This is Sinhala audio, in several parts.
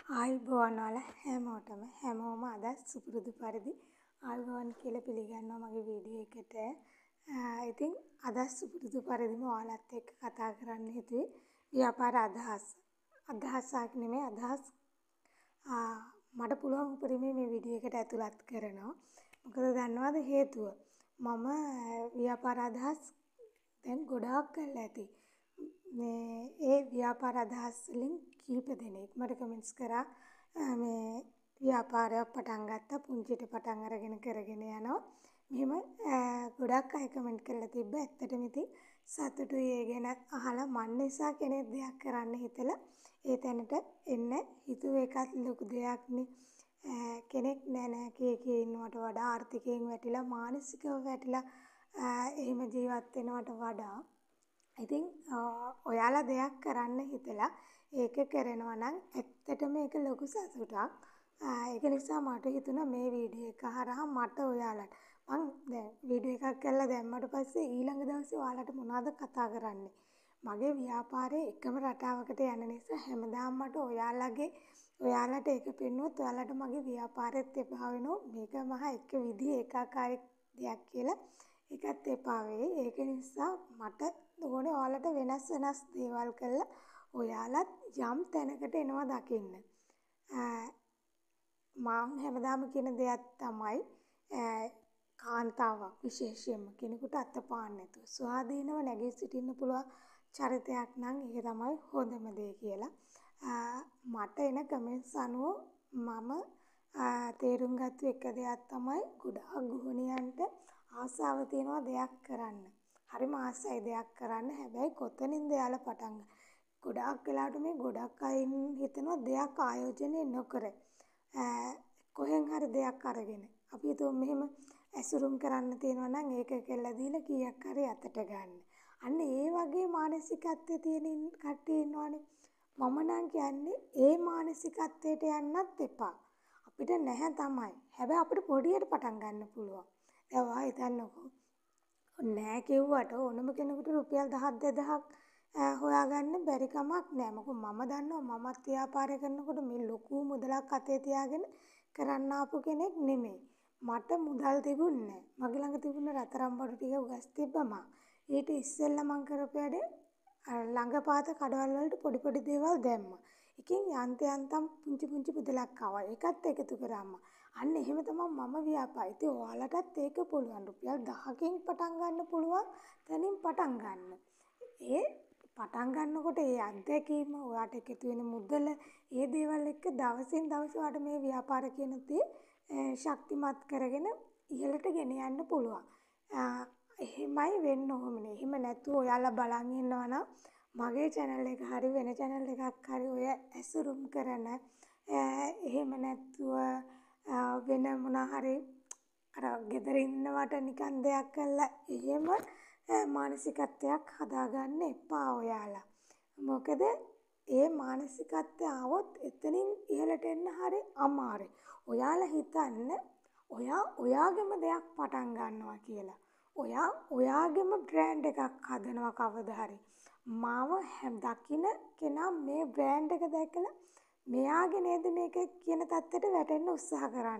ආයුබෝවන් වල හැමෝම අද සුපුරුදු පරිදි ආයුබෝවන් කියලා පිළිගන්නවා මගේ වීඩියෝ එකට. ඉතින් අද සුපුරුදු පරිදිම ඔයාලත් එක්ක කතා කරන්න හිතුවේ ව්‍යාපාර අදහසක් නෙමෙයි අදහස් මට පුළුවන් උපරිමයෙන් මේ වීඩියෝ එකට ඇතුළත් කරනවා. මොකද දන්නවද හේතුව? මම ව්‍යාපාර අදහස් දැන් ගොඩාක් කරලා ඇති. ඒ ව්‍යාපාර අදහස් වලින් කීප දෙනෙක් මට කමෙන්ට්ස් කරා මේ ව්‍යාපාරයක් පටන් ගත්තා පුංචිට පටන් අරගෙන කරගෙන යනවා. මෙහෙම ගොඩක් අය කමෙන්ට් කරලා තිබ්බා. ඇත්තටම ඉතින් සතුටුයි ඒ ගැන අහලා මන් නිසා කෙනෙක් දෙයක් කරන්න හිතලා ඒ තැනට එන්න හිතුව එකත් ලොකු දෙයක්නේ. කෙනෙක් නෑ කී ඉන්නවට වඩා ආර්ථිකයෙන් වැටිලා මානසිකව වැටිලා එහෙම ජීවත් වෙනවට වඩා ඉතින් ඔයාලා දෙයක් කරන්න හිතලා ඒක කරනවා නම් ඇත්තටම ඒක ලොකු සතුටක්. ඒක නිසා මට හිතුණා මේ වීඩියෝ එක හරහා මට ඔයාලට මං දැන් වීඩියෝ එකක් කරලා දැම්මට පස්සේ ඊළඟ දවසේ ඔයාලට මොනවද කතා කරන්නේ? මගේ ව්‍යාපාරයේ එකම රටාවකට යන නිසා හැමදාම මට ඔයාලට ඒක පෙන්නුවොත් ඔයාලට මගේ ව්‍යාපාරෙත් එපා වෙනවා. මේක මහා එක විදිහේ ඒකාකාරී දෙයක් කියලා ඒකත් එපා වෙයි. ඒක නිසා මට ඕනේ ඔයාලට වෙනස් දේවල් කරලා ඔයාලත් යම් තැනකට එනවා දකින්න. මම හැමදාම කියන දෙයක් තමයි කාන්තාවක් විශේෂයෙන්ම කෙනෙකුට අතපාන්න නැතුව ස්වාධීනව නැගී සිටින්න පුළුවන් චරිතයක් නම් ඒක තමයි හොඳම දේ කියලා. මට එන කමෙන්ට්ස් අනුව මම තේරුම් ගත්ත එක දෙයක් තමයි ගොඩාක් ගෘහිණියන්ට ආසාව තියෙනවා දෙයක් කරන්න. හරිම ආසයි දෙයක් කරන්න. හැබැයි කොතනින්ද යාලා පටන් ගන්න? ගොඩාක් වෙලාවට මේ ගොඩක් අය හිතනවා දෙයක් ආයෝජනය නොකර. කොහෙන් හරි දෙයක් අරගෙන. අපි හිතුව මෙහෙම ඇසුරුම් කරන්න තියෙනවා නම් ඒක කෙල්ල දීලා කීයක් හරි අතට ගන්න. අන්න ඒ වගේ මානසිකත්වයේ තියෙන කට්ටිය ඉන්නවනේ. මම නම් කියන්නේ ඒ මානසිකත්වයට යන්නත් එපා. අපිට නැහැ තමයි. හැබැයි අපිට පොඩියට පටන් ගන්න පුළුවන්. දැන් ඔයා හිතන්නකෝ නෑ කිව්වට ඕනම කෙනෙකුට රුපියල් 1000 හොයාගන්න බැරි කමක් නෑ. මොකද මම දන්නවා මමත් ව්‍යාපාරය කරනකොට මේ ලොකු මුදලක් අතේ තියාගෙන කරන්න ආපු කෙනෙක් නෙමෙයි. මට මුදල් තිබුණේ නෑ. මගේ ළඟ තිබුණ රත්තරන් බඩු ටික උගස් තිබ්බම ඊට ඉස්සෙල්ලා මං කරපු වැඩේ ළඟපාත කඩවල් වලට පොඩි දේවල් දැම්මා. එකෙන් යන්තම් පුංචි මුදලක් ආවා. ඒකත් එකතු කරාම අන්න එහෙම තමයි මම ව්‍යාපාරය. ඉතින් ඔයාලටත් ඒක පුළුවන්. රුපියල් 1000කින් පටන් ගන්න පුළුවන් තැනින් පටන් ගන්න. ඒ පටන් ගන්නකොට ඒ අත්දැකීම ඔයාට එකතු වෙන මුදල ඒ දේවල් එක්ක දවසින් දවස ඔයාට මේ ව්‍යාපාර කියන දේ ශක්තිමත් කරගෙන ඉහළට ගෙන යන්න පුළුවන්. එහෙමයි වෙන්න ඕනේ. එහෙම නැතුව ඔයාලා බලන් ඉන්නවා නම් මගේ channel එක හරි වෙන channel එකක් හරි ඔය ඇසුරුම් කරන එහෙම නැතුව වෙන මොනා හරි අර ගෙදර ඉන්නවට නිකන් දෙයක් කළා එහෙම මානසිකත්වයක් හදාගන්න එපා ඔයාලා. මොකද ඒ මානසිකත්වය આવොත් එතනින් ඉහළට එන්න හරි අමාරුයි. ඔයාලා හිතන්න ඔයාගේම දෙයක් පටන් ගන්නවා කියලා. ඔයාගේම බ්‍රෑන්ඩ් එකක් හදනවා කවදා හරි. මාව දකින කෙනා මේ බ්‍රෑන්ඩ් එක දැකලා මෙයාගේ නේද මේක කියන තත්ත්වයට වැටෙන්න උත්සාහ කරන්න.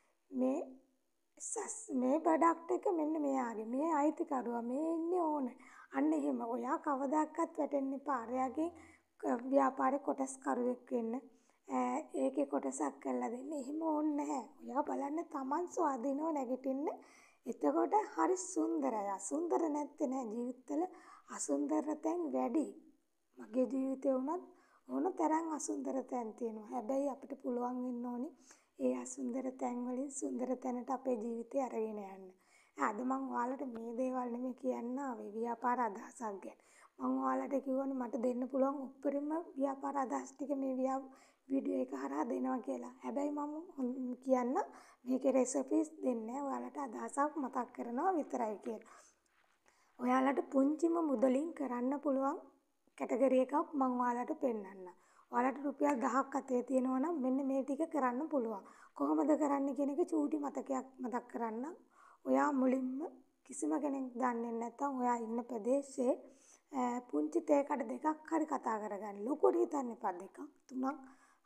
මේ ප්‍රොඩක්ට් එක මෙන්න මෙයාගේ. මේ අයිතිකරුවා මේ ඉන්නේ ඕන. අන්න එහෙම. ඔයා කවදාකවත් වැටෙන්න එපා. අරයාගේ ව්‍යාපාරේ කොටස්කරුවෙක් වෙන්න. ඒකේ කොටසක් කරලා දෙන්න. එහෙම ඕනේ නැහැ. ඔයා බලන්න Taman ස්වාධීනව නැගිටින්න. එතකොට හරි සුන්දරයි. අසුන්දර නැත්තේ නෑ ජීවිතවල අසුන්දර තැන් වැඩි. මගේ ජීවිතේ වුණත් ඕන තරම් අසුන්දර තැන් තියෙනවා. හැබැයි අපිට පුළුවන් වෙන්න ඕනේ ඒ අසුන්දර තැන් වලින් සුන්දර තැනට අපේ ජීවිතය අරගෙන යන්න. අද මම ඔයාලට මේ දේවල් නෙමෙයි කියන්න ආවේ ව්‍යාපාර අදහසක් ගැන. මම ඔයාලට කිව්වනේ මට දෙන්න පුළුවන් උපරිම ව්‍යාපාර අදහස් ටික මේ වීඩියෝ එක හරහා දෙනවා කියලා. හැබැයි මම කියන්න මේකේ රෙසිපීස් දෙන්නේ ඔයාලට අදහසක් මතක් කරනවා විතරයි කියලා. ඔයාලට පුංචිම මුදලින් කරන්න පුළුවන් කැටගරි එකක් මම ඔයාලට පෙන්නන්නම්. ඔයාලට රුපියල් 1000ක් අතේ තියෙනවා නම් මෙන්න මේ ටික කරන්න පුළුවන්. කොහොමද කරන්න කියන එක චූටි මතක් කරන්න. ඔයා මුලින්ම කිසිම කෙනෙක් දන්නේ නැත්නම් ඔයා ඉන්න ප්‍රදේශයේ පුංචි තේ කඩ දෙකක් හරි කතා කරගන්න. ලොකුට හිතන්න එපා. 2ක් 3ක්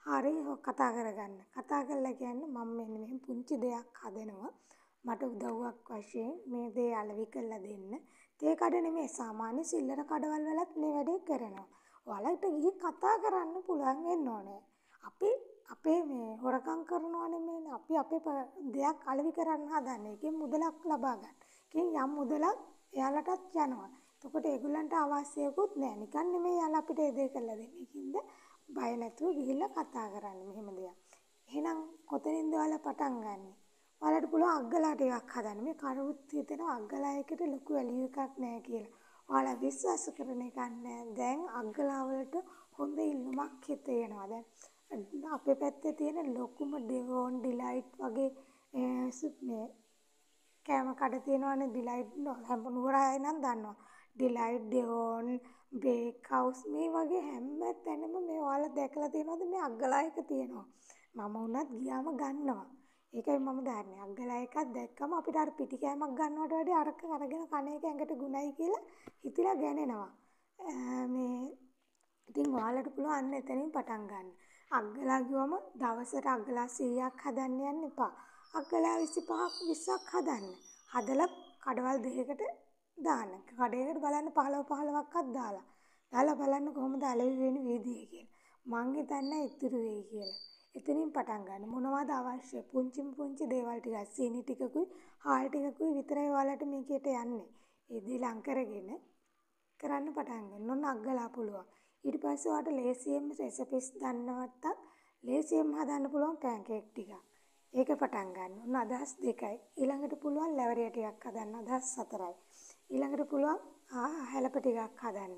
හරි කතා කරගන්න. කතා කරලා කියන්න මම මෙන්න මෙහෙම පුංචි දෙයක් හදනවා. මට උදව්වක් වශයෙන් මේ දේ අලෙවි කරලා දෙන්න. තේ කඩ නෙමෙයි සාමාන්‍ය සිල්ලර කඩවල් වලත් මේ වැඩේ කරනවා. ඔයාලට ගිහින් කතා කරන්න පුළුවන් වෙන්න ඕනේ. අපි අපේ මේ හොරකම් කරනවා නෙමෙයිනේ. අපි අපේ දෙයක් අලෙවි කරන්න හදන්නේ. ඒකෙන් මුදලක් ලබා ගන්න. ඒකෙන් යම් මුදලක් එයාලටත් යනවා. එතකොට ඒගොල්ලන්ට අවශ්‍යකුත් නැහැ. නිකන් නෙමෙයි යාලා අපිට ඒ දේ කරලා දෙන්නේ. ඒකින්ද බය නැතුව ගිහිල්ලා කතා කරන්න මෙහෙම දෙයක්. එහෙනම් කොතනින්ද ඔයාලා පටන් ගන්නෙ? ඔයාලට පුළුවන් අග්ගලා ටිකක් හදන්න. මේ කරුත් හිතෙනවා අග්ගලා එකට ලොකු වැලියු එකක් නැහැ කියලා. ඔයාලා විශ්වාස කරන එකක් නැහැ. දැන් අග්ගලා වලට හොඳ ඉල්ලුමක් හිතේනවා. දැන් අපේ පැත්තේ තියෙන ලොකුම ඩෙවෝන් ඩිලයිට් වගේ මේ කෑම කඩ තියෙනවානේ ඩිලයිට් හැම නුවර අය නම් දන්නවා. ඩිලයිට් ඩෙවෝන් බේක් හවුස් මේ වගේ හැම තැනම මේ ඔයාලා දැකලා තියෙනවද මේ අග්ගලා එක තියෙනවා. මම වුණත් ගියාම ගන්නවා. ඒකයි මම දන්නේ. අග්ගලා එකක් දැක්කම අපිට අර පිටි කෑමක් ගන්නවට වඩා අරක අරගෙන කන එක ඇඟට ගුණයි කියලා හිතලා ගෑනෙනවා. මේ ඉතින් ඔයාලට පුළුවන් අන්න එතනින් පටන් ගන්න. අග්ගලා ගිවම දවසට අග්ගලා 100ක් හදන්න යන්න එපා. අග්ගලා 25ක් 20ක් හදන්න. හදලා කඩවල් දෙකකට දාන්න. කඩේකට බලන්න 15ක්වත් දාලා. දාලා බලන්න කොහොමද අලෙවි වෙන වීදියේ කියලා. මං හිතන්නේ ඉතුරු වෙයි කියලා. එතනින් පටන් ගන්න. මොනවද අවශ්‍ය? පුංචි දේවල් ටිකක් සීනි ටිකකුයි, හාල් ටිකකුයි විතරයි ඔයාලට මේකේට යන්නේ. ඒ දේ ලං කරගෙන කරන්න පටන් ගන්න. ඔන්න අග්ගලා පුළුවන්. ඊට පස්සේ ඔයාලට ලේසියෙන්ම රෙසිපිස් දන්නවත්තක් ලේසියෙන්ම හදන්න පුළුවන් පැන්කේක් ටිකක්. ඒක පටන් ගන්න. ඔන්න අදහස් දෙකයි. ඊළඟට පුළුවන් ලැවරිය ටිකක් හදන්න. අදහස් හතරයි. ඊළඟට පුළුවන් හැලප ටිකක් හදන්න.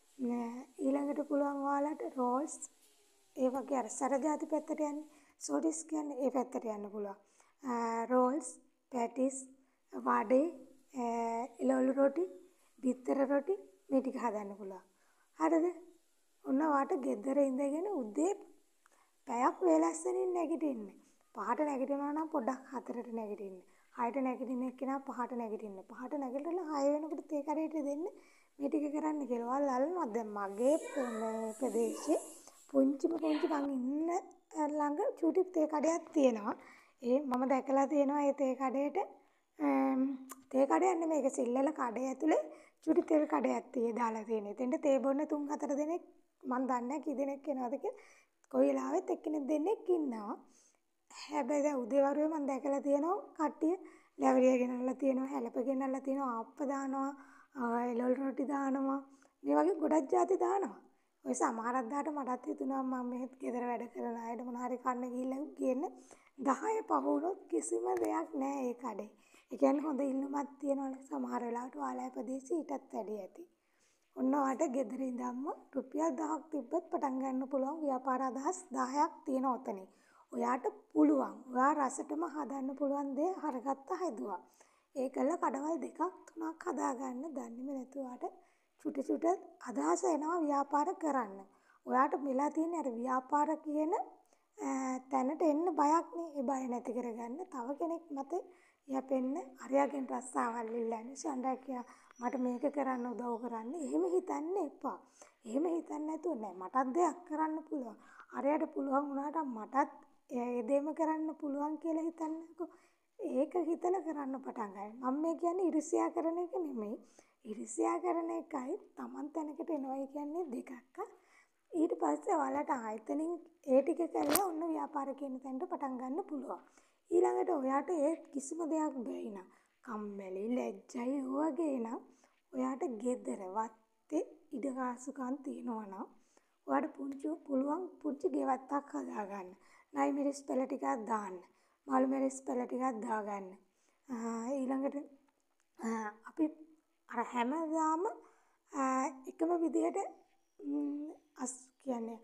ඊළඟට පුළුවන් ඔයාලට රෝල්ස් ඒ වගේ අර සරජාති පැත්තට යන්න. සෝඩිස් කියන්නේ ඒ පැත්තට යන්න පුළුවන්. රෝල්ස්, පැටිස්, වඩේ, එළවලු රොටි, බිත්තර රොටි මේ ටික හදන්න පුළුවන්. හරිද? ඔන්න ඔයාට ගෙදර ඉඳගෙන උදේ පැයක් වේලස්සනින් නැගිටින්න. 5ට නැගිටිනවා නම් පොඩ්ඩක් 4ට නැගිටින්න. 6ට නැගිටින එක්කෙනා 5ට නැගිටින්න. 5ට නැගිටලා 6 වෙනකොට තේ කඩේට දෙන්න මේ ටික කරන්න කියලා. ඔයාලා අල්ලනවා දැන් මගේ ප්‍රදේශේ පුංචි මං ඉන්න ළඟ චූටි තේ කඩයක් තියෙනවා. ඒ මම දැකලා තියෙනවා ඒ තේ කඩේට තේ කඩයක් නෙමෙයි ඒක සිල්ලල කඩේ ඇතුලේ චූටි තේ කඩයක් දාලා තියෙනවා. එතෙන්ට තේ බොන්න 3-4 දෙනෙක් මං දන්නේ නැහැ කී දෙනෙක් එනවද කියලා. කොයි වෙලාවෙත් එක්කෙනෙක් දෙන්නෙක් ඉන්නවා. හැබැයි දැන් උදේවරුේ මම දැකලා තියෙනවා කට්ටිය ලැවරිය ගෙනල්ලා තියෙනවා, හැලප ගෙනල්ලා තියෙනවා, ආප්ප දානවා, එළවලු රොටි දානවා. මේ වගේ ගොඩක් ಜಾති දානවා. ඔය සමහරක් දාට මටත් හිතුණා මම මෙහෙත් ගෙදර වැඩ කරන අයට මොන හරි කන්න ගිහිල්ලා ගේන්න 10 පහ වුණොත් කිසිම දෙයක් නැහැ ඒ කඩේ. ඒ කියන්නේ හොඳ ඉල්ලුමක් තියෙනවනේ සමහර වෙලාවට ඔයාලා ප්‍රදේශේ ඊටත් වැඩි ඇති. ඔන්න ඔයාලට ගෙදර ඉඳන්ම රුපියල් 1000ක් තිබ්බත් පටන් ගන්න පුළුවන් ව්‍යාපාර අදහස් 10ක් තියෙන ඔතනින්. ඔයාට පුළුවන්. ඔයා රසටම හදන්න පුළුවන් දේ හරගත්ත හැදුවා. ඒකල කඩවල් 2ක් 3ක් හදාගන්න දන්නේම නැතුව ඔයාට චුටි අදහස එනවා ව්‍යාපාර කරන්න. ඔයාට මෙලා තියෙන අර ව්‍යාපාර කියන තැනට එන්න බයක් නේ. ඒ බය නැති කරගන්න තව කෙනෙක් මත යැපෙන්න අරයාගෙන් රස්සාවල් ඉල්ලන්නේ. සඳහන් මට මේක කරන්න උදව් කරන්න. එහෙම හිතන්න එපා. එහෙම හිතන්න නැතුව නෑ මටත් දෙයක් කරන්න පුළුවන්. අරයට පුළුවන් වුණාට මටත් ඒ දෙම කරන්න පුළුවන් කියලා හිතන්නකෝ. ඒක හිතලා කරන්න පටන් ගන්න. මම මේ කියන්නේ ඉරිසියා කරන එක නෙමෙයි. ඉරිසියා කරන එකයි Taman තැනකට එනවා කියන්නේ දෙකක්. ඊට පස්සේ ඔයාලට ආයතනින් ඒ ටික කරලා ඔන්න ව්‍යාපාර කියන තැනට පටන් ගන්න පුළුවන්. ඊළඟට ඔයාට ඒ කිසිම දෙයක් බැයි නම් කම්මැලි ලැජ්ජයි වගේ නම් ඔයාට ගෙදර වත්තේ ඉඩ කාසුකම් තියෙනවා නම් ඔයාට පුළුවන් පුංචි ගෙවත්තක් හදාගන්න. නයි මිරිස් පෙළ ටිකක් දාන්න. මල් මිරිස් පෙළ ටිකක් දාගන්න. ඊළඟට අපි අර හැමදාම එකම විදිහට කියන්නේ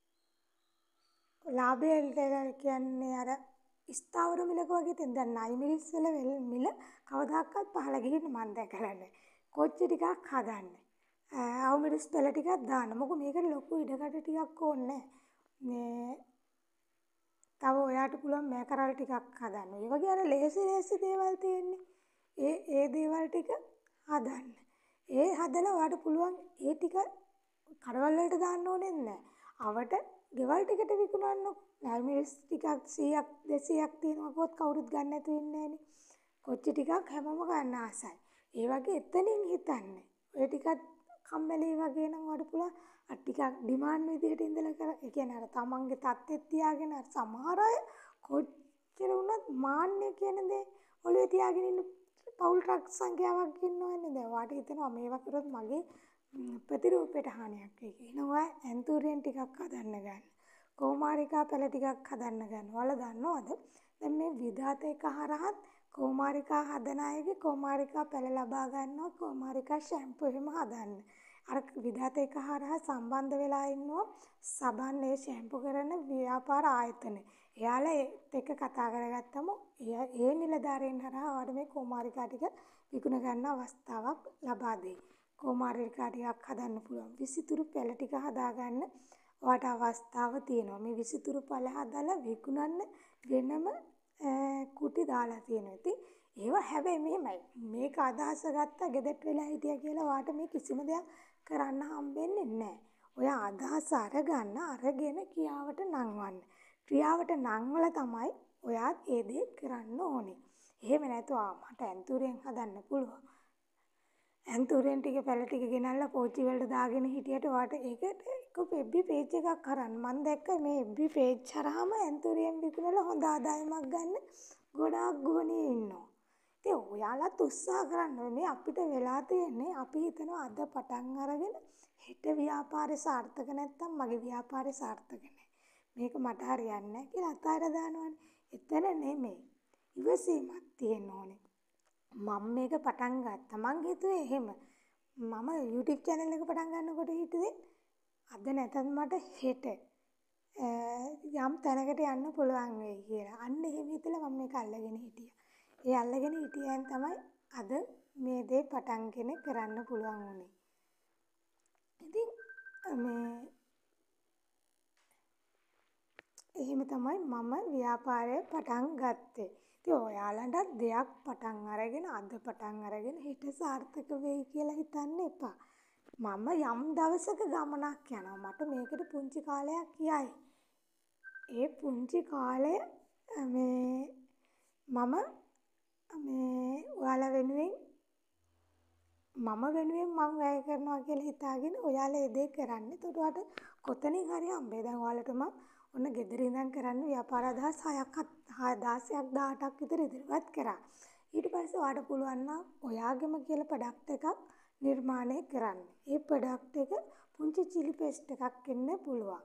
ලාභය කියන්නේ අර ස්ථාවර මිලක වගේ තියෙන දැන් නයි මිරිස් වල මිල කවදාකවත් පහළ ගිහින් මම දැකලා නැහැ. කොච්චි ටිකක් හදන්න. අවු මිරිස් පෙළ ටිකක් දාන්න. මොකද මේකට ලොකු ඉඩකඩ ටිකක් ඕනේ නැහැ. තව ඔයාට පුළුවන් මේකරල් ටිකක් හදන්න. ඒ වගේ අර ලේසි දේවල් තියෙන්නේ. ඒ දේවල් ටික හදන්න. ඒ හදලා ඔයාට පුළුවන් ඒ ටික කඩවල වලට දාන්න ඕනේ නැහැ. අවට ගෙවල් ටිකට විකුණන්නකො. ලයිමේස් ටිකක් 100ක් 200ක් තියෙනවා කිව්වොත් කවුරුත් ගන්න නැතුව ඉන්නේ නැහනේ. කොච්චි ටිකක් හැමෝම ගන්න ආසයි. ඒ වගේ එතනින් හිතන්න. ඔය ටිකත් කම්මැලි වගේ නම් වඩ පුළුවන් අර ටිකක් ඩිමාන්ඩ් විදිහට ඉඳලා කර. ඒ කියන්නේ අර තමන්ගේ තත්ත්වෙත් තියාගෙන අර සමහර අය කොච්චර වුණත් මාන්නය කියන දේ ඔළුවේ තියාගෙන ඉන්න පවුල් රක් සංඛ්‍යාවක් ඉන්නවනේ. දැන් වාට හිතෙනවා මේවා කරොත් මගේ ප්‍රතිරූපයට හානියක් වෙයි කියලා. එනවා ඇන්තූරියම් ටිකක් හදන්න ගන්න. කෝමාරිකා පැල ටිකක් හදන්න ගන්න. ඔයාලා දන්නවද? දැන් මේ විධාත එක හරහත් කෝමාරිකා හදන අයගේ කෝමාරිකා පැල ලබා ගන්නවා කෝමාරිකා ෂැම්පූ එහෙම හදන්න. අර විධාත එක හරහා සම්බන්ධ වෙලා ඉන්නවා සබන් ඒ ෂැම්පූ කරන ව්‍යාපාර ආයතන. එයාලා ඒත් එක්ක කතා කරගත්තම ඒ නිලධාරීන් හරහා ඔයාලට මේ කෝමාරිකා ටික විකුණ ගන්න අවස්ථාවක් ලබා දෙයි. කෝමාරිකා ටිකක් හදන්න පුළුවන්. විසිතුරු පැල ටික හදාගන්න ඔයාට අවස්ථාව තියෙනවා. මේ විසිතුරු පැල හදලා විකුණන්න වෙනම කුටි දාලා තියෙනවා. ඉතින් ඒවා හැබැයි මෙහෙමයි. මේක අදහස ගත්තා ගෙදරට වෙලා හිටියා කියලා ඔයාට මේ කිසිම දෙයක් කරන්න හම්බෙන්නේ නැහැ. ඔය අදහස අරගෙන ක්‍රියාවට නංවන්න. ක්‍රියාවට නංවලා තමයි ඔයාත් ඒ දේ කරන්න ඕනේ. එහෙම නැතුව මට ඇන්තූරියෙන් හදන්න පුළුවන්. ඇන්තූරියෙන් ටික පැල ටික ගෙනල්ලා පෝච්චි වලට දාගෙන හිටියට ඔයාට ඒකට එක FB පේජ් එකක් කරන්න. මම දැක්ක මේ FB පේජ් හරහාම ඇන්තූරියෙන් විකුණලා හොඳ ආදායමක් ගන්න ගොඩාක් ගෝණිය ඉන්නවා. ඉතින් ඔයාලත් උත්සාහ කරන්න. මේ අපිට වෙලා තියෙන්නේ අපි හිතනවා අද පටන් අරගෙන හෙට ව්‍යාපාරේ සාර්ථක නැත්තම් මගේ ව්‍යාපාරේ සාර්ථක නැහැ. මේක මට හරියන්නේ නැහැ කියලා අතහැර දානවනේ. එතන නෙමෙයි. ඉවසීමක් තියෙන්න ඕනේ. මම මේක පටන් ගත්තා. මං හිතුවේ එහෙම. මම YouTube channel එක පටන් ගන්නකොට හිතුවේ අද නැතත් මට හෙට යම් තැනකට යන්න පුළුවන් වෙයි කියලා. අන්න එහෙම හිතලා මම මේක අල්ලගෙන හිටියා. ඒ අල්ලගෙන හිටියන් තමයි අද මේ දේ පටන්ගෙන කරන්න පුළුවන් වුනේ. ඉතින් එහෙම තමයි මම ව්‍යාපාරය පටන් ගත්තේ. ඉතින් ඔයාලටත් දෙයක් පටන් අරගෙන අද පටන් අරගෙන හෙට සාර්ථක වෙයි කියලා හිතන්න එපා. මම යම් දවසක ගමනක් යනවා. මට මේකට පුංචි කාලයක් යයි. ඒ පුංචි කාලය මම ඔයාලා වෙනුවෙන් මම වැය කරනවා කියලා හිතාගෙන ඔයාලා ඒ දේ කරන්න. එතකොට ඔයාලට කොතනින් හරි හම්බෙයි. දැන් ඔයාලට මම ඔන්න ගෙදර ඉඳන් කරන්න ව්‍යාපාර අදහස් 16ක් විතර ඉදිරිපත් කරා. ඊට පස්සේ ඔයාලට පුළුවන් නම් ඔයාගෙම කියලා ප්‍රොඩක්ට් එකක් නිර්මාණය කරන්න. ඒ ප්‍රොඩක්ට් එක පුංචි චිලි පේස්ට් එකක් වෙන්න පුළුවන්.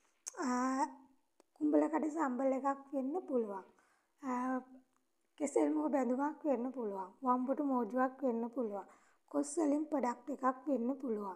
කුඹල කඩේ සම්බල් එකක් වෙන්න පුළුවන්. කෙසෙල් මුව බැඳුමක් වෙන්න පුළුවන්. වම්බුටු මෝජුවක් වෙන්න පුළුවන්. කොස් වලින් ප්‍රොඩක්ට් එකක් වෙන්න පුළුවන්.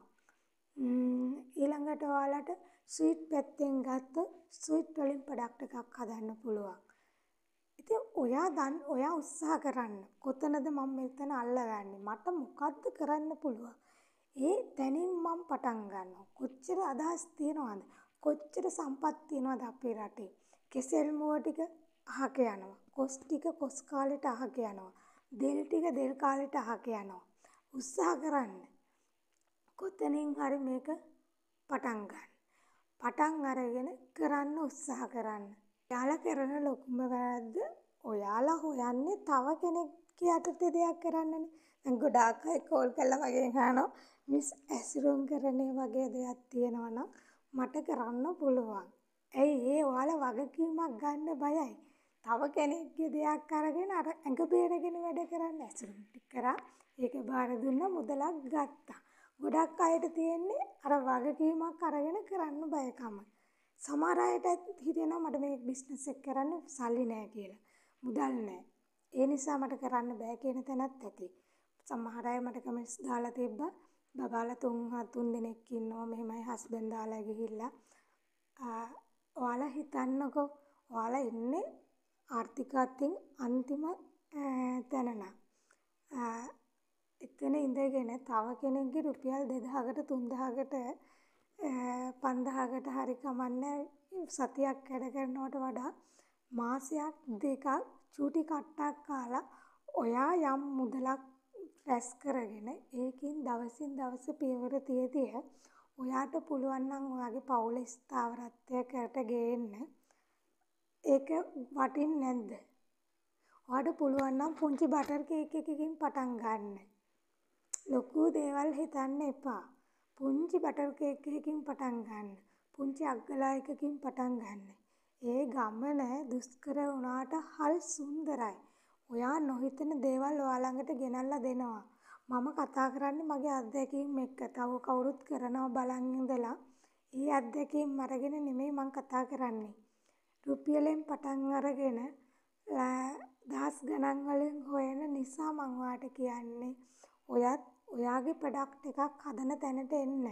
ඊළඟට ඔයාලට ස්වීට් පැත්තෙන් ගත්තොත් ස්වීට් වලින් ප්‍රොඩක්ට් එකක් හදන්න පුළුවන්. ඉතින් ඔයා උත්සාහ කරන්න. කොතනද මම මෙතන අල්ලගන්නේ? මට මොකද්ද කරන්න පුළුවන්? ඒ තැනින් මම පටන් ගන්නවා. කොච්චර අදහස් තියනවද? කොච්චර සම්පත් තියනවද අපේ රටේ? කෙසෙල් මුව ටික අහක යනවා. කොස් ටික කොස් කාලෙට අහක යනවා. දෙල් ටික දෙල් කාලෙට අහක යනවා. උත්සාහ කරන්න. කොතනින් හරි මේක පටන් ගන්න. පටන් අරගෙන කරන්න උත්සාහ කරන්න. ඔයාලා කරන ලොකුම වැරද්ද ඔයාලා හොයන්නේ තව කෙනෙක්ගේ යටතේ දෙයක් කරන්නනේ. දැන් ගොඩාක් අය කෝල් කළා වගේ අහනවා මිස් ඇසිරුම් කරන්නේ වගේ දෙයක් තියෙනවා නම් මට කරන්න පුළුවන්. ඇයි ඔයාලා වගකීමක් ගන්න බයයි. තව කෙනෙක්ගේ දෙයක් අරගෙන අර ඇඟ බේරගෙන වැඩ කරන්න ඇසිරුම් කරා. ඒක බාර දුන්නා මුදලක් ගත්තා. ගොඩක් අයට තියෙන්නේ අර වගකීමක් අරගෙන කරන්න බයකම. සමහර අයට හිතෙනවා මට මේ බිස්නස් එක කරන්න සල්ලි නැහැ කියලා. මුදල් නැහැ. ඒ නිසා මට කරන්න බෑ කියන තැනත් ඇති. සමහර අය මට කමෙන්ට්ස් දාලා තිබ්බා බබාලා තුන් දෙනෙක් ඉන්නවා මෙහෙමයි හස්බන්ඩ් දාලා ගිහිල්ලා. ඔයාලා හිතන්නකෝ ඔයාලා ඉන්නේ ආර්ථිකයෙන් අන්තිම තැන නම්. එතන ඉඳගෙන තව කෙනෙක්ගේ රුපියල් 2000කට 3000කට 5000කට හරි කමන්නේ සතියක් වැඩ කරනවට වඩා මාසයක් දෙකක් චූටි කට්ටක් කාලා ඔයා යම් මුදලක් රැස් කරගෙන ඒකින් දවසින් දවස පියවර තියදී ඔයාට පුළුවන් නම් ඔයාගේ පවුල ස්ථාවරත්වයකට ගේන්න. ඒක වටින්නේ නැද්ද? ඔයාට පුළුවන් නම් පුංචි බටර් කේක් එකකින් පටන් ගන්න. ලොකු දේවල් හිතන්න එපා. පුංචි බටර් කේක් එකකින් පටන් ගන්න. පුංචි අග්ගලා එකකින් පටන් ගන්න. ඒ ගමන දුෂ්කර වුණාට හරි සුන්දරයි. ඔයා නොහිතන දේවල් ඔයා ළඟට ගෙනල්ලා දෙනවා. මම කතා කරන්නේ මගේ අත්දැකීම් එක්ක. තව කවුරුත් කරනවා බලන් ඉඳලා ඒ අත්දැකීම් අරගෙන නෙමෙයි මම කතා කරන්නේ. රුපියලෙන් පටන් අරගෙන දහස් ගණන් වලින් හොයන නිසා මම ඔයාට කියන්නේ ඔයත් ඔයාගේ ප්‍රොඩක්ට් එකක් හදන තැනට එන්න.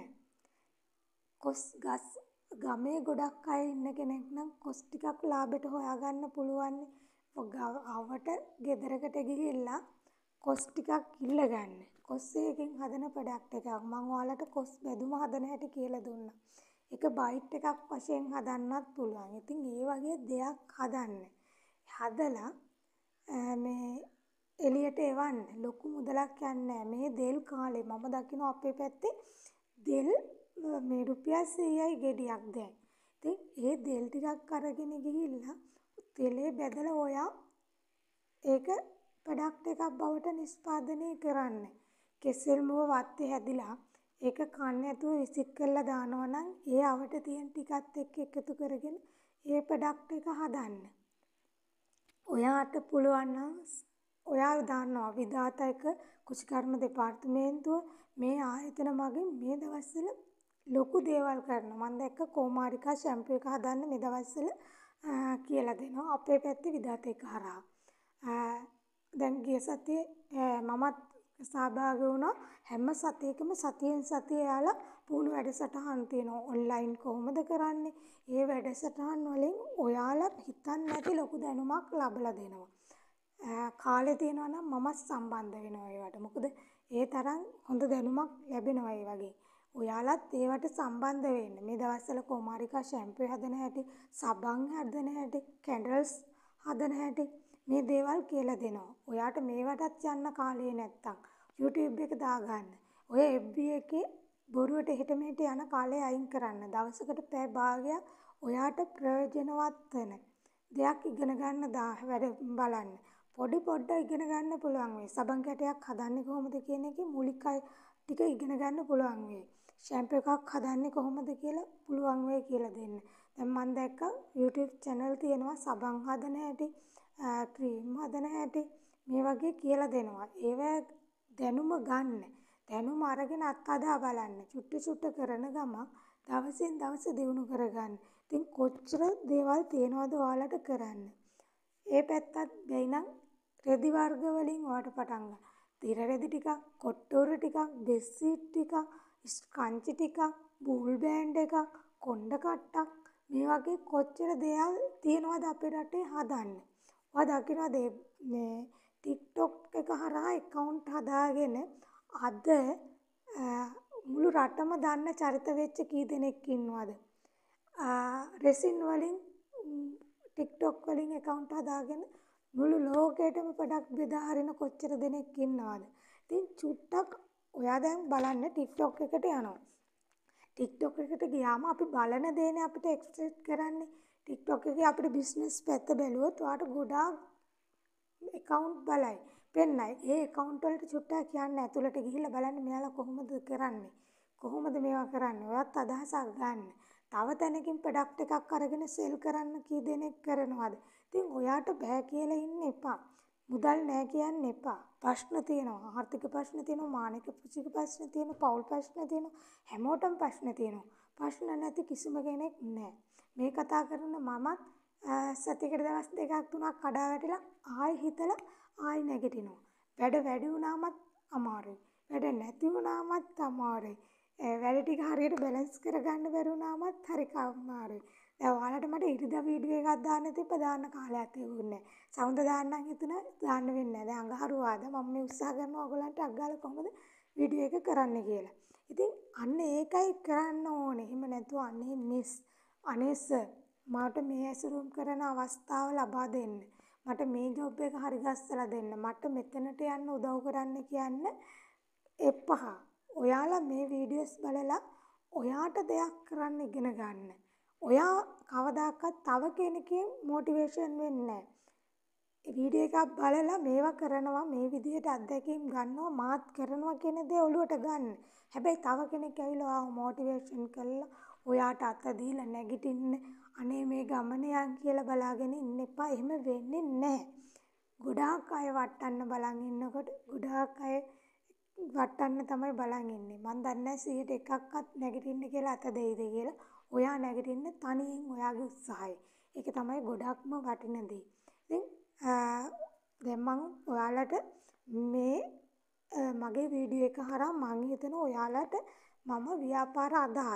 කොස් ගස් ගමේ ගොඩක් අය ඉන්න කෙනෙක් නම් කොස් ටිකක් ලාභෙට හොයාගන්න පුළුවන්. අවට ගෙදරකට ගිහිල්ලා කොස් ටිකක් ඉල්ලගන්න. කොස් එකකින් හදන ප්‍රොඩක්ට් එකක්. මම ඔයාලට කොස් බැදුම හදන හැටි කියලා දුන්නා. ඒක බයිට් එකක් වශයෙන් හදන්නත් පුළුවන්. ඉතින් ඒ වගේ දෙයක් හදන්න. හදලා මේ එළියට එවන්න. ලොකු මුදලක් යන්නේ මේ දෙල් කාලේ මම දකින්න අපේ පැත්තේ දෙල් මේ රුපියල් 100යි ගෙඩියක් දැන්. ඉතින් ඒ දෙල් ටිකක් අරගෙන ගිහිල්ලා තෙලේ බැදලා ඔයා ඒක ප්‍රොඩක්ට් එකක් බවට නිෂ්පාදනය කරන්න. කෙසෙල් මුව වත්තේ හැදිලා ඒක කන්නේ නැතුව විසික් කරලා දානවා නම් ඒ අවට තියෙන ටිකත් එක්ක එකතු කරගෙන ඒ ප්‍රොඩක්ට් එක හදන්න. ඔයාට පුළුවන් නම් ඔයා දන්නවා විධායක කුෂිකර්ම දෙපාර්තමේන්තුව මේ ආයතන මගින් මේ දවස්වල ලොකු දේවල් කරනවා. මම දැක්ක කොමාරිකා ෂැම්පූ එක හදන්න මේ දවස්වල කියලා දෙනවා අපේ පැත්තේ විධායක හරහා. දැන් ගිය සතියේ මමත් සහභාගී වුණා. හැම සතියකම සතියෙන් සතිය යාලා පුහුණු වැඩසටහන් තියෙනවා. ඔන්ලයින් කොහොමද කරන්නේ? ඒ වැඩසටහන් වලින් ඔයාලා හිතන්නේ නැති ලොකු දැනුමක් ලබලා දෙනවා. කාලේ තියෙනවා නම් මමත් සම්බන්ධ වෙනවා ඒවට. මොකද ඒ තරම් හොඳ දැනුමක් ලැබෙනවා ඒ වගේ. ඔයාලත් ඒවට සම්බන්ධ වෙන්න. මේ දවස්වල කොමාරිකා ෂැම්පූ හදන හැටි, සබන් හදන හැටි, කැන්ඩල්ස් හදන හැටි මේ දේවල් කියලා දෙනවා. ඔයාට මේවටත් යන්න කාලේ නැත්තම් YouTube එක දාගන්න. ඔය FB එකේ බොරුවට එහෙට මෙහෙට යන කාලේ අයින් කරන්න. දවසකට පැය භාගයක් ඔයාට ප්‍රයෝජනවත් වෙන දෙයක් ඉගෙන ගන්න වැඩ බලන්න. පොඩ්ඩක් ඉගෙන ගන්න පුළුවන් වෙයි. සබන් කැටයක් හදන්නේ කොහොමද කියන එකේ මූලික ටික ඉගෙන ගන්න පුළුවන් වෙයි. ෂැම්පූ එකක් හදන්නේ කොහොමද කියලා පුළුවන් වෙයි කියලා දෙන්න. දැන් මම දැක්කා YouTube channel තියෙනවා සබන් හදන හැටි, ක්‍රීම් හදන හැටි මේ වගේ කියලා දෙනවා. ඒවා දැනුම ගන්න. දැනුම අරගෙන අත්හදා බලන්න. චුට්ට කරන ගමන් දවසින් දවස දියුණු කරගන්න. ඉතින් කොච්චර දේවල් තියනවද ඔයාලට කරන්න. ඒ පැත්තත් බැයි නම් රෙදි වර්ග වලින් ඔයාලට පටන් ගන්න. තිර රෙදි ටිකක්, කොට්ටෝර ටිකක්, බෙස්සීට් ටිකක්, ස්කන්චි ටිකක්, බූල් බෑන්ඩ් එකක්, කොණ්ඩ කට්ටක් මේ වගේ කොච්චර දේවල් තියනවද අපේ රටේ හදන්න. ඔයා දකින්නද මේ TikTok එක හරහා account හදාගෙන අද මුළු රටම දන්න චරිත වෙච්ච කී දෙනෙක් ඉන්නවද? රෙසින් වලින් TikTok වලින් account හදාගෙන මුළු ලෝකෙටම ප්‍රොඩක්ට් බෙදා හරින කොච්චර දෙනෙක් ඉන්නවද? ඉතින් චුට්ටක් ඔයා දැන් බලන්න TikTok එකට යනවා. TikTok එකට ගියාම අපි බලන දේනේ අපිට එක්ස්පෙක්ට් කරන්නේ. TikTok එකේ අපිට බිස්නස් පැත්ත බැලුවොත් ඔයාට ගොඩාක් account බලයි. පෙන්නයි. ඒ account වලට චුට්ටක් කියන්න ඇතුළට ගිහිල්ලා බලන්න මෙයාලා කොහොමද කරන්නේ? කොහොමද මේවා කරන්නේ? ඔයත් අදහසක් ගන්න. තව තැනකින් ප්‍රොඩක්ට් එකක් අරගෙන සෙල් කරන්න කී දෙනෙක් කරනවද? ඉතින් ඔයාට බෑ කියලා ඉන්න එපා. මුදල් නෑ කියන්න එපා. ප්‍රශ්න තියෙනවා. ආර්ථික ප්‍රශ්න තියෙනවා, මානසික ප්‍රශ්න තියෙනවා, පෞල් ප්‍රශ්න තියෙනවා. හැමෝටම ප්‍රශ්න තියෙනවා. ප්‍රශ්න නැති කිසිම කෙනෙක් නෑ. මේ කතා කරන මමත් සතියකට දවස් දෙකක් තුනක් කඩා වැටිලා ආයෙ හිතලා ආයෙ නැගිටිනවා. වැඩ වැඩි වුණාමත් අමාරුයි. වැඩ නැති වුණාමත් අමාරුයි. වැඩ ටික හරියට බැලන්ස් කරගන්න බැරි වුණාමත් හරි අමාරුයි. දැන් ඔයාලට මට ඉරිදා වීඩියෝ එකක් දාන්න තිබ්බ දාන්න කාලයක් තිබුණේ නැහැ. සවුන්ද දාන්නම් හිතුණා දාන්න වෙන්නේ නැහැ. දැන් අඟහරුවාද මම මේ උත්සාහ කරනවා ඔයගලන්ට අග්ගාලා කොහොමද වීඩියෝ එක කරන්න කියලා. ඉතින් අන්න ඒකයි කරන්න ඕනේ. එහෙම නැතුව අනේ මිස් අනේ සර් මට මේ ඇසුරුම් කරන අවස්ථාව ලබා දෙන්න. මට මේ ජොබ් එක හරි ගස්සලා දෙන්න. මට මෙතනට යන්න උදව් කරන්න කියන්න එපා. ඔයාලා මේ වීඩියෝස් බලලා ඔයාට දෙයක් කරන්න ඉගෙන ගන්න. ඔයා කවදාකවත් තව කෙනෙක්ගෙන් මොටිවේෂන් වෙන්නේ නැහැ. වීඩියෝ එකක් බලලා මේවා කරනවා මේ විදිහට අත්දැකීම් ගන්නවා මාත් කරනවා කියන දේ ඔලුවට ගන්න. හැබැයි තව කෙනෙක් ඇවිල්ලා ඔයාව මොටිවේෂන් කරලා ඔයාට අත දීලා නැගිටින්න අනේ මේ ගමන යන් කියලා බලාගෙන ඉන්න එපා. එහෙම වෙන්නේ නැහැ. ගොඩාක් අය වටන්න බලන් ඉන්නකොට ගොඩාක් අය වටන්න තමයි බලන් ඉන්නේ. මං දන්නේ 100%ක්වත් නැගිටින්න කියලා අත දෙයිද කියලා. ඔයා නැගිටින්න තනියෙන් ඔයාගේ උත්සාහය. ඒක තමයි ගොඩක්ම වටින දේ. ඉතින් දැන් මං ඔයාලට මේ මගේ වීඩියෝ එක හරහා මං හිතන ඔයාලට මම ව්‍යාපාර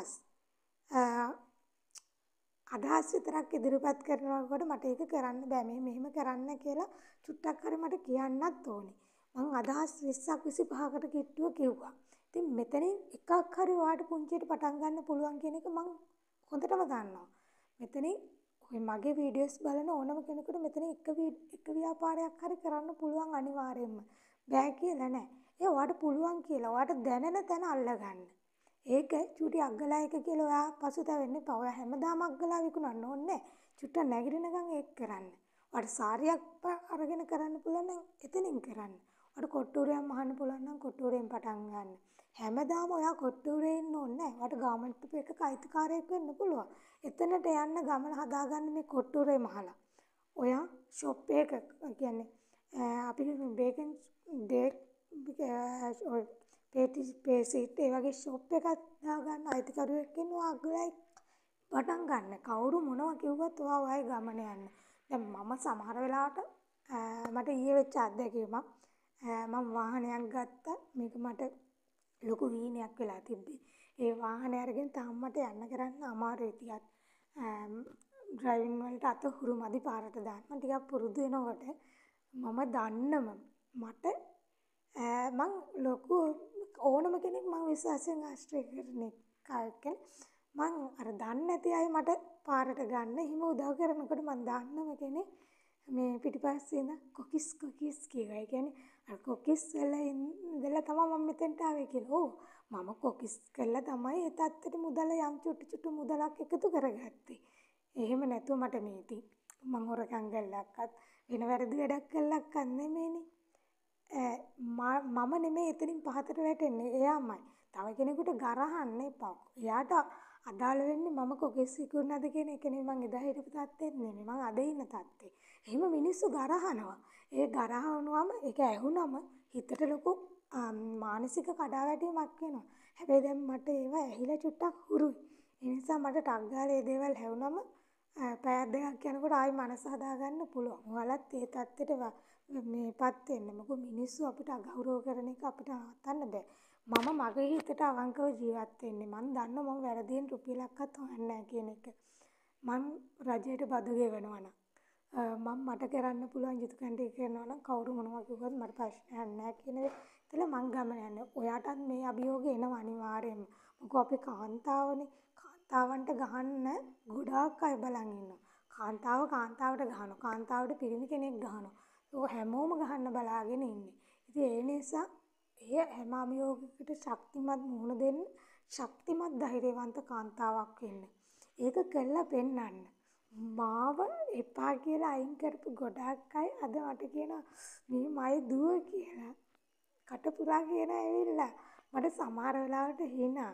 අදහස් විතරක් ඉදිරිපත් කරනකොට මට ඒක කරන්න බෑ. මෙහෙම කරන්න කියලා චුට්ටක් හරි මට කියන්නත් ඕනේ. මං අදහස් 20ක් 25කට කිට්ටුව කිව්වා. ඉතින් මෙතනින් එකක් හරි ඔයාලට පුංචියට පටන් ගන්න පුළුවන් කියන එක මං හොඳටම දන්නවා. මෙතනින් ඔය මගේ වීඩියෝස් බලන ඕනම කෙනෙකුට මෙතන එක ව්‍යාපාරයක් හරි කරන්න පුළුවන් අනිවාර්යයෙන්ම. බෑ කියලා නෑ. ඒ ඔයාට පුළුවන් කියලා ඔයාට දැනෙන තැන අල්ලගන්න. ඒක චුටි අග්ගලා එක කියලා ඔයා පසුතැවෙන්න එපා. ඔයා හැමදාම අග්ගලා විකුණන්න ඕනේ නෑ. චුට්ට නැගිටිනකන් ඒක කරන්න. ඔයාට සාරියක් අරගෙන කරන්න පුළුවන් නම් එතනින් කරන්න. ඔයාට කොට්ටුරයක් මහන්න පුළුවන් නම් කොට්ටුරෙන් පටන් ගන්න. හැමදාම ඔයා කොට්ටුරේ ඉන්න ඕනේ නෑ. ඔයාට ගාමන්ට් එකක අයිතිකාරයෙක් වෙන්න පුළුවන්. එතනට යන්න ගමන හදාගන්න මේ කොට්ටුරේ මහලා. ඔයා ෂොප් එක කියන්නේ අපි බේකන් පේසිට් ඒ වගේ ෂොප් එකක් දාගන්න අයිතිකරුවෙක් ඉන්නවා අග්ගලයි පටන් ගන්න. කවුරු මොනවා කිව්වත් ඔයා ඔයයි ගමන යන්න. දැන් මම සමහර වෙලාවට මට ඊයේ වෙච්ච අත්දැකීමක් මම වාහනයක් ගත්තා. මේක මට ලොකු වීණයක් වෙලා තිබ්බේ. ඒ වාහනේ අරගෙන තාම මට යන්න කරන්න අමාරුයි ටිකක්. ඩ්‍රයිවිං වලට අත හුරු මදි පාරට දාන්න. මම ටිකක් පුරුදු වෙනකොට මම දන්නම මට මං ලොකු ඕනම කෙනෙක් මං විශ්වාසයෙන් ආශ්‍රය කරන කෙනෙක්. මං අර දන්නේ නැති අය මට පාරට ගන්න හිම උදව් කරනකොට මං දන්නම කෙනෙක් මේ පිටිපස්සේ ඉඳන් කොකිස් කියනවා. ඒ කියන්නේ අර කොකිස් වල ඉඳලා තමයි මම මෙතෙන්ට ආවේ කියලා. ඔව් මම කොකිස් කළා තමයි ඒ තත්ත්වෙට මුදල යම් චුට්ටු මුදලක් එකතු කරගත්තේ. එහෙම නැතුව මට මේ ඉතින් මං හොරකම් කළාක්වත් වෙන වැරදි වැඩක් කළාක්වත් නෙමෙයිනේ. මම නෙමෙයි එතනින් පහතට වැටෙන්නේ එයාමයි. තව කෙනෙකුට ගරහන්න එපා. එයාට අදාළ වෙන්නේ මම කොකෙස් විකුණනද කියන එක නෙමෙයි මං එදා හිටපු තත්ත්වෙත් නෙමෙයි. මං අද ඉන්න තත්ත්වේ. එහෙම මිනිස්සු ගරහනවා. ඒ ගරහනවාම ඒක ඇහුනම හිතට ලොකු මානසික කඩාවැටීමක් වෙනවා. හැබැයි දැන් මට ඒවා ඇහිලා චුට්ටක් හුරුයි. ඒ නිසා මට ටක් ගාලා මේ දේවල් හැවුනම පැය දෙකක් යනකොට ආයි මනස හදාගන්න පුළුවන්. ඔයාලත් ඒ තත්ත්වෙට මේපත් වෙන්න. මොකද මිනිස්සු අපිට අගෞරව කරන එක අපිට නවත්තන්න බෑ. මම මගේ හිතට අවංකව ජීවත් වෙන්නේ. මං දන්නවා මම වැරදියෙන් රුපියලක්වත් හොයන්නේ නැහැ කියන එක. මං රජයට බදු ගෙවනවා නම් මම මට කරන්න පුළුවන් යුතුයකම් ටික කරනවා නම් කවුරු මොනවා කිව්වත් මට ප්‍රශ්නයක් නැහැ කියන විදිහට මං ගමන යන්නේ. ඔයාටත් මේ අභියෝගය එනවා අනිවාර්යයෙන්ම. මොකද අපි කාන්තාවනේ. කාන්තාවන්ට ගහන්න ගොඩාක් අය බලන් ඉන්නවා. කාන්තාවට ගහනවා. කාන්තාවට පිරිමි කෙනෙක් ගහනවා. ඒක හැමෝම ගහන්න බලාගෙන ඉන්නේ. ඉතින් ඒ නිසා හැම අභියෝගයකට ශක්තිමත් මුහුණ දෙන්න, ශක්තිමත් ධෛර්යවන්ත කාන්තාවක් වෙන්න. ඒක කළා පෙන්නන්න. මාව එපා කියලා අයින් කරපු ගොඩාක් අය අද මට කියනවා මේ මයි දුව කියලා. කටපුරා කියන ඇවිල්ලා මට සමහර වෙලාවට හිනා.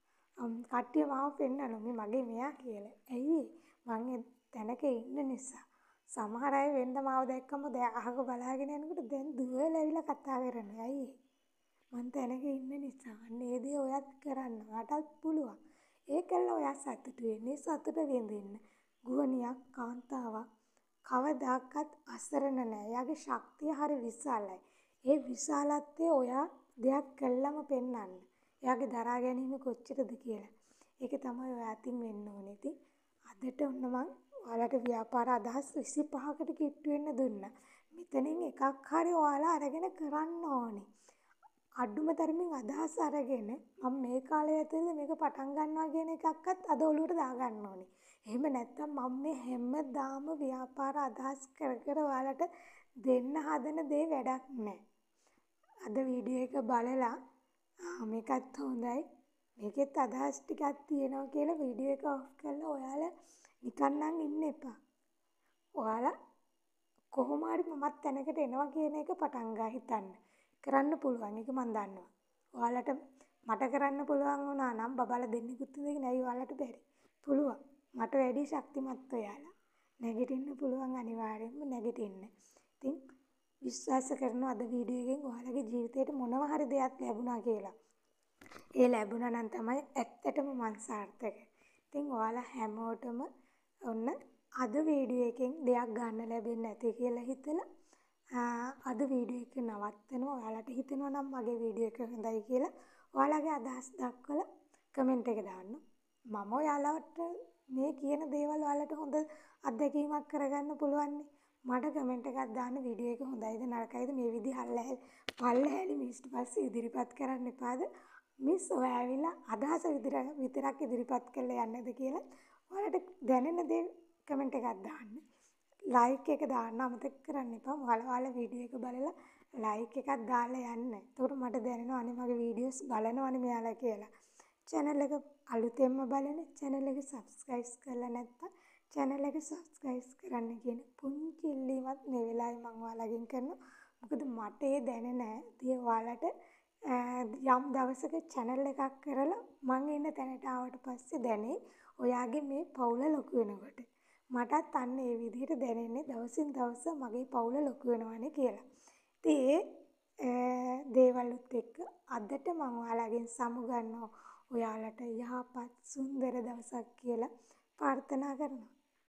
කට්ටිය මාව පෙන්නනවා මේ මගේ මෙයා කියලා. ඇයි? මං තැනක ඉන්න නිසා. සමහර අය වෙන්න මාව දැක්කම අහක බලාගෙන යනකොට දැන් දුවලා ඇවිල්ලා කතා කරනවා. ඇයි? මං තැනක ඉන්න නිසා. අන්න ඒ දේ ඔයත් කරන්න. ඔයාටත් පුළුවන්. ඒකල්ල ඔයා සතුටු වෙන්නේ සතුට විඳින්න. ගුවනියක් කාන්තාවක් කවදාකවත් අසරණ නැහැ. එයාගේ ශක්තිය හරි විශාලයි. ඒ විශාලත්වය ඔයා දෙයක් කළාම පෙන්වන්න. එයාගේ දරා ගැනීම කොච්චරද කියලා. ඒක තමයි ඔයා අතින් වෙන්න ඕනේ. ඉතින් අදට ඔන්න මං ඔයාලට ව්‍යාපාර අදහස් 25කට කිට්ටු වෙන්න දුන්නා. මෙතනින් එකක් හරි ඔයාලා අරගෙන කරන්න ඕනේ. අඩුම තරමින් අදහස් අරගෙන මම මේ කාලය ඇතුළේ මේක පටන් ගන්නවා කියන එකක්වත් අද ඔලුවට දාගන්න ඕනේ. එහෙම නැත්නම් මම මේ හැමදාම ව්‍යාපාර අදහස් කර ඔයාලට දෙන්න හදන දේ වැඩක් නැහැ. අද වීඩියෝ එක බලලා මේකත් හොඳයි මේකෙත් අදහස් ටිකක් තියෙනවා කියලා වීඩියෝ එක ඔෆ් කරලා ඔයාලා නිකන් නම් ඉන්න එපා. ඔයාලා කොහොම හරි මමත් තැනකට එනවා කියන එක පටන් ගා හිතන්න. කරන්න පුළුවන්. ඒක මම දන්නවා. ඔයාලට මට කරන්න පුළුවන් වුණා නම් බබාලා දෙන්නෙකුත් ඉඳගෙන ඇයි ඔයාලට බැරි? පුළුවන්. මට වැඩි ශක්තිමත් ඔයාලා. නැගිටින්න පුළුවන් අනිවාර්යෙන්ම නැගිටින්න. ඉතින් විශ්වාස කරනවා අද වීඩියෝ එකෙන් ඔයාලගේ ජීවිතේට මොනවා හරි දෙයක් ලැබුණා කියලා. ඒ ලැබුණා නම් තමයි ඇත්තටම මං සාර්ථක. ඉතින් ඔයාලා හැමෝටම ඔන්න අද වීඩියෝ එකෙන් දෙයක් ගන්න ලැබෙන්නේ නැති කියලා හිතලා අද වීඩියෝ එක නවත්තනවා. ඔයාලට හිතෙනවා නම් මගේ වීඩියෝ එක හොඳයි කියලා ඔයාලගේ අදහස් දක්වලා කමෙන්ට් එක දාන්න. මම ඔයාලට මේ කියන දේවල් ඔයාලට හොඳ අත්දැකීමක් කරගන්න පුළුවන්. මට කමෙන්ට් එකක් දාන්න වීඩියෝ එක හොඳයිද නරකයිද මේ විදිහ පල්ලහැලි මිස්ට පස්සේ ඉදිරිපත් කරන්න එපාද? මිස් ඔය ඇවිල්ලා අදහස විතරක් ඉදිරිපත් කරලා යන්නද කියලා ඔයාලට දැනෙන දේ කමෙන්ට් එකක් දාන්න. ලයික් එක දාන්න අමතක කරන්න එපා. ඔයාලා වීඩියෝ එක බලලා ලයික් එකක් දාලා යන්න. එතකොට මට දැනෙනවා අනේ මගේ වීඩියෝස් බලනවනේ මෙයාලා කියලා. channel එක අලුතෙන්ම බලන channel එක subscribe කරලා නැත්නම් channel එක subscribe කරන්න කියන පුංචි ඉල්ලීමක් මේ වෙලාවේ මම ඔයාලගෙන් කරනවා. මොකද මට ඒ දැනෙන දේ ඔයාලට යම් දවසක channel එකක් කරලා මං ඉන්න තැනට ආවට පස්සේ දැනේ ඔයාගේ මේ පවුල ලොකු වෙනකොට. මටත් අන්න ඒ විදිහට දැනෙන්නේ දවසින් දවස මගේ පවුල ලොකු වෙනවානේ කියලා. ඉතින් ඒ දේවලුත් එක්ක අදට මම ඔයාලගෙන් සමුගන්නවා. ඔයාලට යහපත් සුන්දර දවසක් කියලා ප්‍රාර්ථනා කරනවා.